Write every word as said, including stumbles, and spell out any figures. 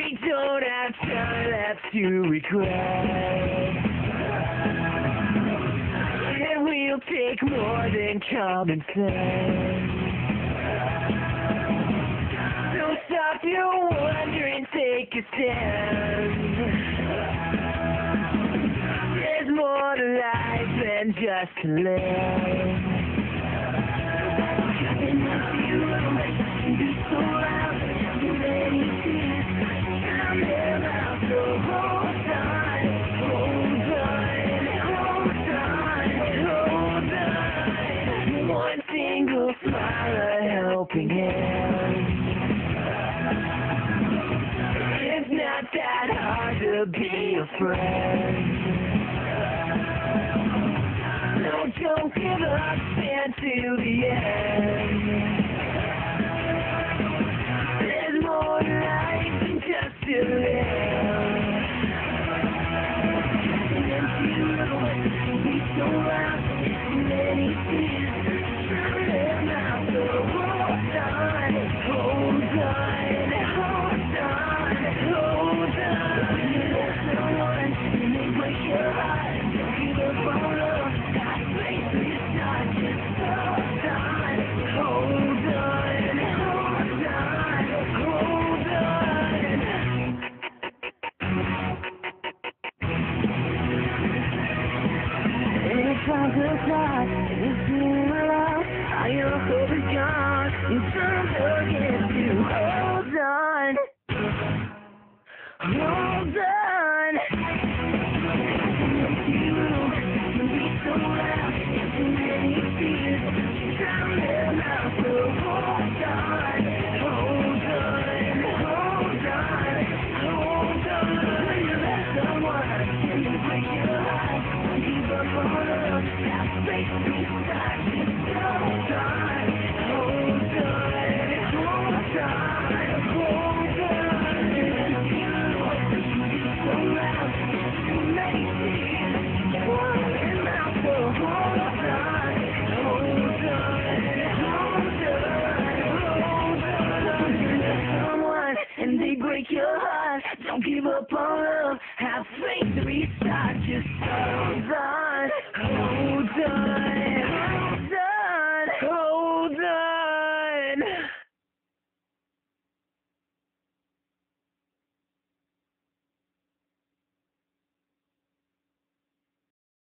We don't have time left to regret, and we'll take more than common sense. So stop your wonder and take a stand. There's more to life than just to live. And if you will be so loud, you let me see it. I'm there now, so hold on, hold on, hold on, hold on. One single smile, a helping hand. It's not that hard to be a friend. No, don't give up, stand till the end. There's more to life than just to live. And you will be so loud, many tears, turn now, so hold on, hold on, hold on, hold on. Someone, and they break your heart, don't give up on love, got space for your start, just hold on, hold on, hold on, hold on. Every time goes by, you feel alive, all your hope is gone, you don't forget to hold on, hold on. You be so loud, so many fears, drown them out, so hold on, hold on, hold on, hold on. You let someone, and they break your heart, don't give up on love, have faith, restart, just hold on, hold on, hold on, hold on. You be so loud, so many fears, drown them out, so hold on, hold on, hold on, hold on. You let someone, and they break your heart, don't give up on love, have faith, restart, just hold on, hold on.